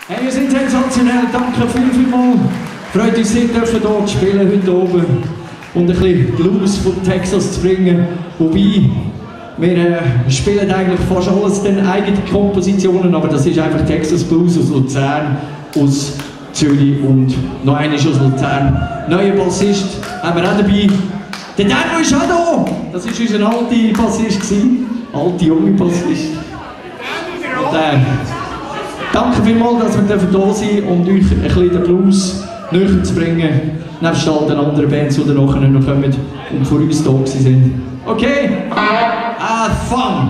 Hey, ihr seid sensationell, danke vielmals. Freut uns sehr, dürfen hier spielen heute oben und ein bisschen Blues von Texas zu bringen. Wobei, wir spielen eigentlich fast alles dann eigene Kompositionen, aber das ist einfach Texas Blues aus Luzern, aus Zürich und noch einer ist aus Luzern. Neuer Bassist haben wir auch dabei. Der Dano ist auch da! Das war unser alter Bassist, alte junge Bassist. Und, danke vielmals, dass wir da sind und euch ein bisschen den Blues näher zu bringen. Nebst all den anderen Bands, die nachher noch kommen und vor uns da sind. Okay? Have fun!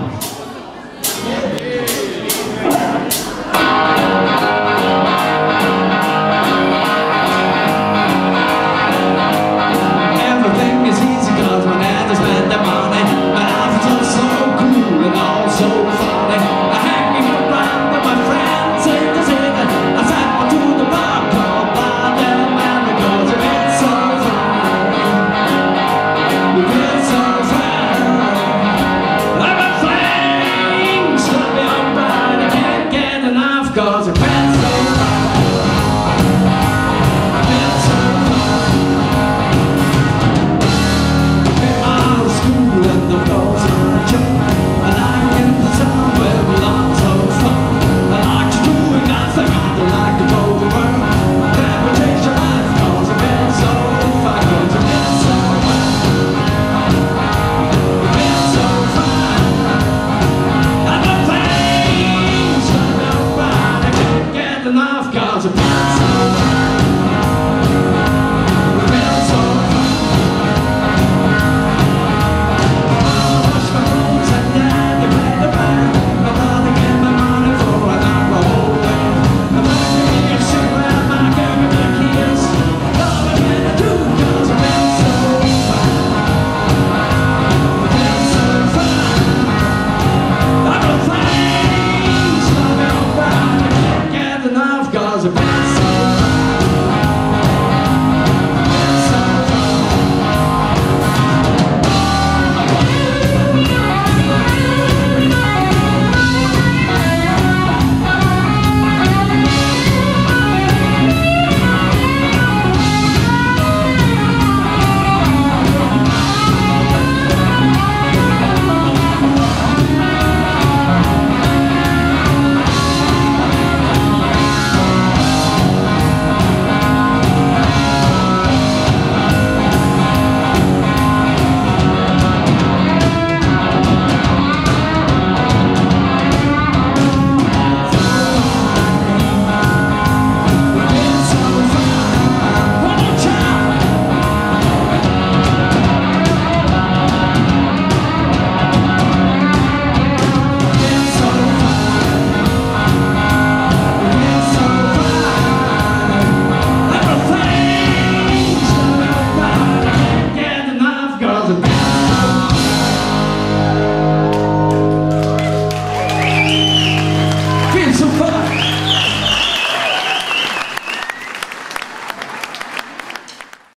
Cause